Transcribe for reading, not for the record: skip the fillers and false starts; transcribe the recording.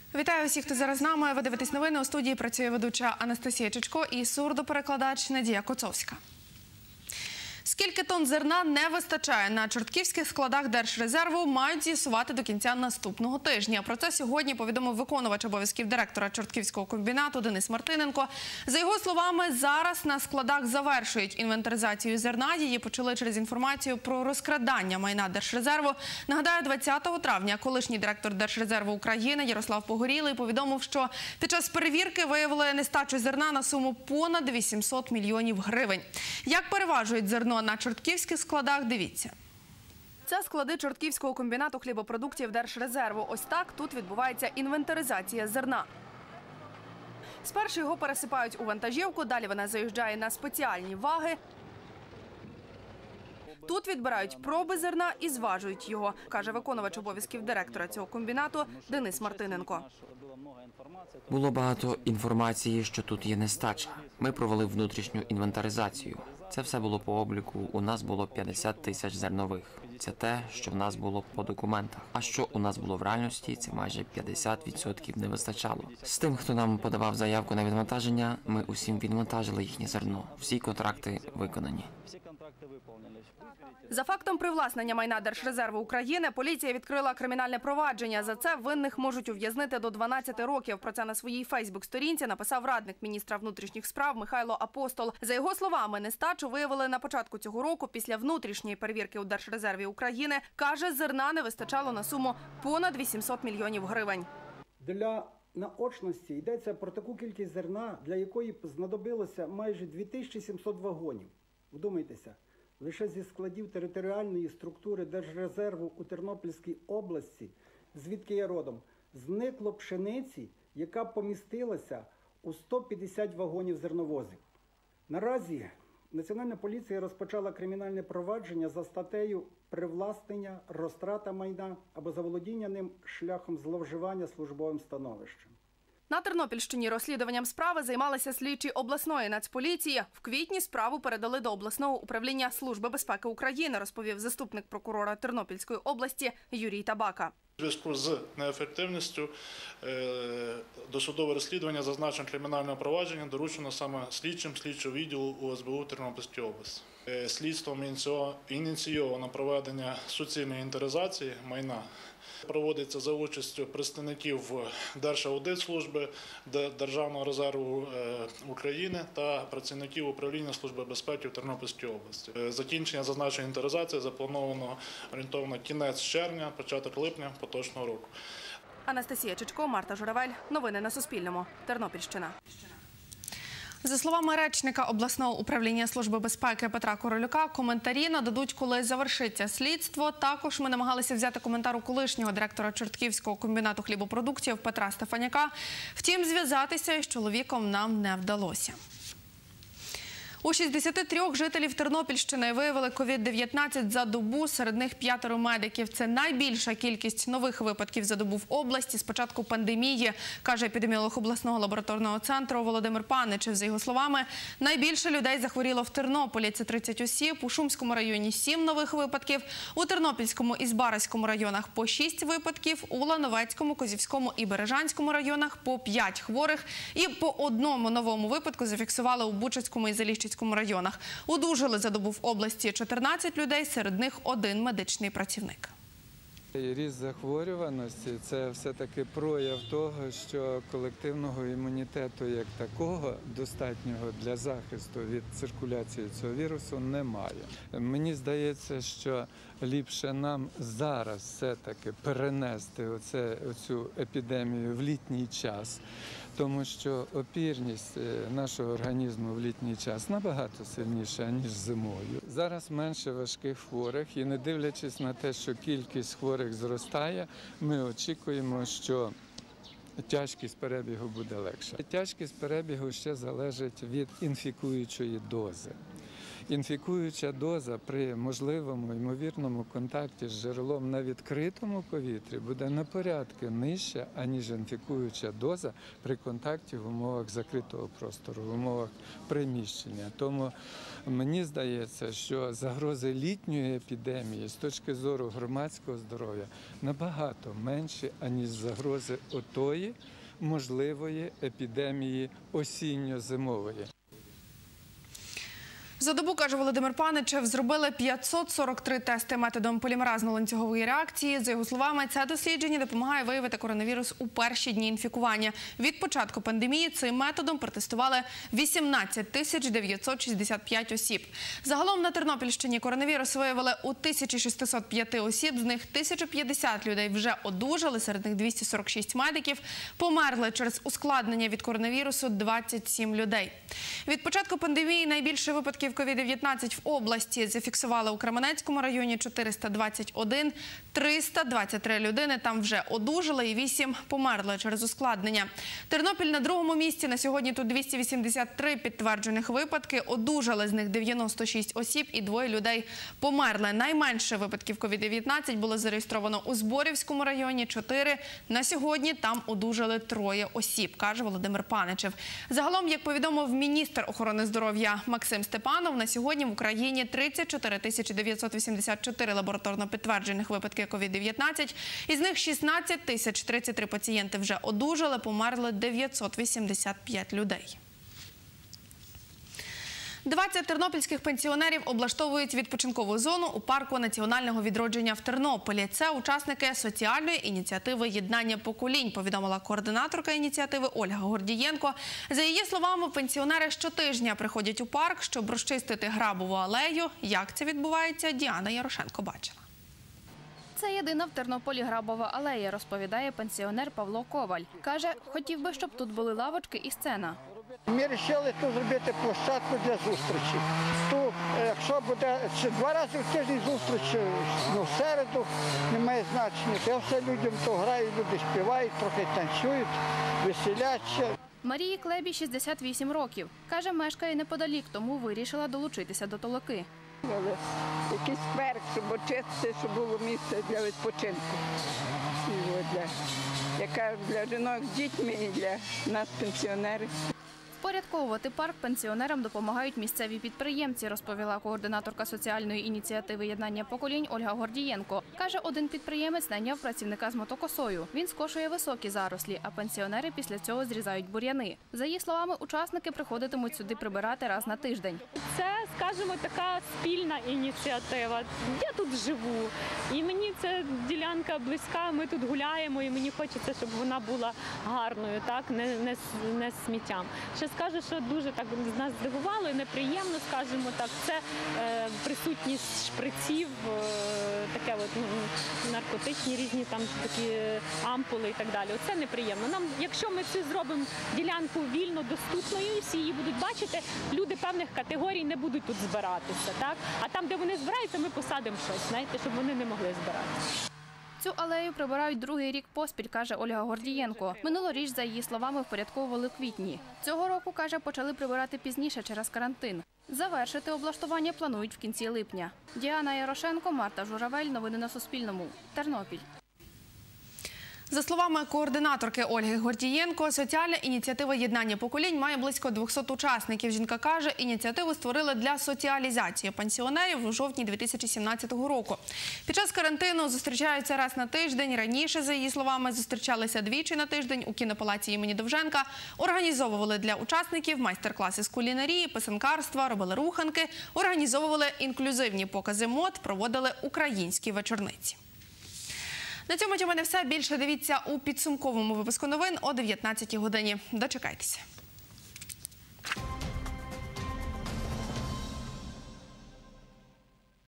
Вітаю всіх, хто зараз з нами. Ви дивитесь новини. У студії працює ведуча Анастасія Чичко і сурдоперекладач Надія Коцовська. Скільки тонн зерна не вистачає на чортківських складах Держрезерву, мають з'ясувати до кінця наступного тижня. Про це сьогодні повідомив виконувач обов'язків директора Чортківського комбінату Денис Мартиненко. За його словами, зараз на складах завершують інвентаризацію зерна. Її почали через інформацію про розкрадання майна Держрезерву. Нагадаю, 20 травня колишній директор Держрезерву України Ярослав Погорілий повідомив, що під час перевірки виявили нестачу зерна на суму понад 800 мільйонів гривень. Як переважують зерно на чортківських складах, дивіться. Це склади Чортківського комбінату хлібопродуктів Держрезерву. Ось так тут відбувається інвентаризація зерна. Спершу його пересипають у вантажівку, далі вона заїжджає на спеціальні ваги. Тут відбирають проби зерна і зважують його, каже виконувач обов'язків директора цього комбінату Денис Мартиненко. Було багато інформації, що тут є нестача. Ми провели внутрішню інвентаризацію. Це все було по обліку. У нас було 50 тисяч зернових. Це те, що в нас було по документах. А що у нас було в реальності, це майже 50% не вистачало. З тим, хто нам подавав заявку на відвантаження, ми усім відвантажили їхнє зерно. Всі контракти виконані. За фактом привласнення майна Держрезерву України поліція відкрила кримінальне провадження. За це винних можуть ув'язнити до 12 років. Про це на своїй фейсбук-сторінці написав радник міністра внутрішніх справ Михайло Апостол. За його словами, нестачу виявили на початку цього року після внутрішньої перевірки у Держрезерві України. Каже, зерна не вистачало на суму понад 800 мільйонів гривень. Для наочності йдеться про таку кількість зерна, для якої знадобилося майже 2700 вагонів. Вдумайтеся. Лише зі складів територіальної структури Держрезерву у Тернопільській області, звідки я родом, зникло пшениці, яка помістилася у 150 вагонів зерновозів. Наразі Національна поліція розпочала кримінальне провадження за статтею «Привласнення, розтрата майна або заволодіння ним шляхом зловживання службовим становищем». На Тернопільщині розслідуванням справи займалися слідчі обласної нацполіції. В квітні справу передали до обласного управління Служби безпеки України, розповів заступник прокурора Тернопільської області Юрій Табака. У зв'язку з неефективністю досудове розслідування зазначеного кримінального провадження доручено саме слідчим слідчого відділу УСБУ Тернопільської області. Слідством ініційовано проведення суцільної інвентаризації майна. Проводиться за участю представників Держаудитслужби, Державного резерву України та працівників управління Служби безпеки в Тернопільській області. Закінчення зазначеної інвентаризації заплановано орієнтовно кінець червня, початок липня поточного року. Анастасія Чичко, Марта Журавель. Новини на Суспільному. Тернопільщина. За словами речника обласного управління Служби безпеки Петра Королюка, коментарі нададуть, коли завершиться слідство. Також ми намагалися взяти коментар у колишнього директора Чортківського комбінату хлібопродуктів Петра Стефаняка. Втім, зв'язатися із чоловіком нам не вдалося. У 63 жителів Тернопільщини виявили COVID-19 за добу, серед них 5 медиків. Це найбільша кількість нових випадків за добу в області з початку пандемії, каже епідеміолог обласного лабораторного центру Володимир Паничев. За його словами, найбільше людей захворіло в Тернополі – це 30 осіб, у Шумському районі 7 нових випадків, у Тернопільському і Збаразькому районах по 6 випадків, у Лановецькому, Козівському і Бережанському районах по 5 хворих і по одному новому випадку зафіксували у Бучацькому і Заліщицькому районах. Одужали за добу в області 14 людей, серед них 1 медичний працівник. Ріст захворюваності – це все-таки прояв того, що колективного імунітету як такого, достатнього для захисту від циркуляції цього вірусу, немає. Мені здається, що ліпше нам зараз все-таки перенести оцю епідемію в літній час, тому що опірність нашого організму в літній час набагато сильніша, ніж зимою. Зараз менше важких хворих, і не дивлячись на те, що кількість хворих зростає, ми очікуємо, що тяжкість перебігу буде легша. Тяжкість перебігу ще залежить від інфікуючої дози. інфікуюча доза при можливому ймовірному контакті з джерелом на відкритому повітрі буде на порядки нижча, аніж інфікуюча доза при контакті в умовах закритого простору, в умовах приміщення. Тому мені здається, що загрози літньої епідемії з точки зору громадського здоров'я набагато менші, аніж загрози отої можливої епідемії осінньо-зимової. За добу, каже Володимир Паничев, зробили 543 тести методом полімеразно-ланцюгової реакції. За його словами, це дослідження допомагає виявити коронавірус у перші дні інфікування. Від початку пандемії цим методом протестували 18 965 осіб. Загалом на Тернопільщині коронавірус виявили у 1605 осіб, з них 1050 людей вже одужали, серед них 246 медиків. Померли через ускладнення від коронавірусу 27 людей. Від початку пандемії найбільше випадків COVID-19 в області зафіксували у Кременецькому районі 421, 323 людини там вже одужали і 8 померли через ускладнення. Тернопіль на другому місці, на сьогодні тут 283 підтверджених випадки, одужали з них 96 осіб і 2 людей померли. Найменше випадків COVID-19 було зареєстровано у Зборівському районі – 4, на сьогодні там одужали 3 осіб, каже Володимир Паничев. Загалом, як повідомив міністр охорони здоров'я Максим Степанов, на сьогодні в Україні 34 984 лабораторно підтверджених випадки COVID-19. Із них 16 033 пацієнти вже одужали, померли 985 людей. 20 тернопільських пенсіонерів облаштовують відпочинкову зону у парку національного відродження в Тернополі. Це учасники соціальної ініціативи «Єднання поколінь», повідомила координаторка ініціативи Ольга Гордієнко. За її словами, пенсіонери щотижня приходять у парк, щоб розчистити грабову алею. Як це відбувається, Діана Ярошенко бачила. Це єдина в Тернополі грабова алея, розповідає пенсіонер Павло Коваль. Каже, хотів би, щоб тут були лавочки і сцена. Ми вирішили тут зробити площадку для зустрічі. Тут, якщо буде 2 рази в тиждень зустріч, в середу, немає значення. Це все людям то грають, люди співають, трохи танцюють, веселяться. Марії Клебі 68 років. Каже, мешкає неподалік, тому вирішила долучитися до толоки. Якийсь скверик, щоб очистити, щоб було місце для відпочинку. Для жінок з дітьми і для нас, пенсіонерів. Впорядковувати парк пенсіонерам допомагають місцеві підприємці, розповіла координаторка соціальної ініціативи «Єднання поколінь» Ольга Гордієнко. Каже, один підприємець найняв працівника з мотокосою. Він скошує високі зарослі, а пенсіонери після цього зрізають бур'яни. За її словами, учасники приходитимуть сюди прибирати раз на тиждень. Це, скажімо, така спільна ініціатива. Я тут живу, і мені ця ділянка близька, ми тут гуляємо, і мені хочеться, щоб вона була гарною, так, не з сміттям. Ще скажу, що дуже так нас здивувало і неприємно, скажімо так, це присутність шприців, таке от, наркотичні різні там такі ампули і так далі. Оце неприємно. Нам, якщо ми це зробимо ділянку вільно доступною, і всі її будуть бачити, люди певних категорій не будуть тут збиратися, так? А там, де вони збираються, ми посадимо щось, знаєте, щоб вони не могли збиратися. Цю алею прибирають другий рік поспіль, каже Ольга Гордієнко. Минулоріч, за її словами, впорядковували у квітні. Цього року, каже, почали прибирати пізніше через карантин. Завершити облаштування планують в кінці липня. Діана Ярошенко, Марта Журавель. Новини на Суспільному. Тернопіль. За словами координаторки Ольги Гордієнко, соціальна ініціатива «Єднання поколінь» має близько 200 учасників. Жінка каже, ініціативу створили для соціалізації пенсіонерів у жовтні 2017 року. Під час карантину зустрічаються раз на тиждень. Раніше, за її словами, зустрічалися двічі на тиждень у кінопалаці імені Довженка. Організовували для учасників майстер-класи з кулінарії, писанкарства, робили руханки, організовували інклюзивні покази мод, проводили українські вечорниці. На цьому у мене все. Більше дивіться у підсумковому випуску новин о 19-й годині. Дочекайтеся.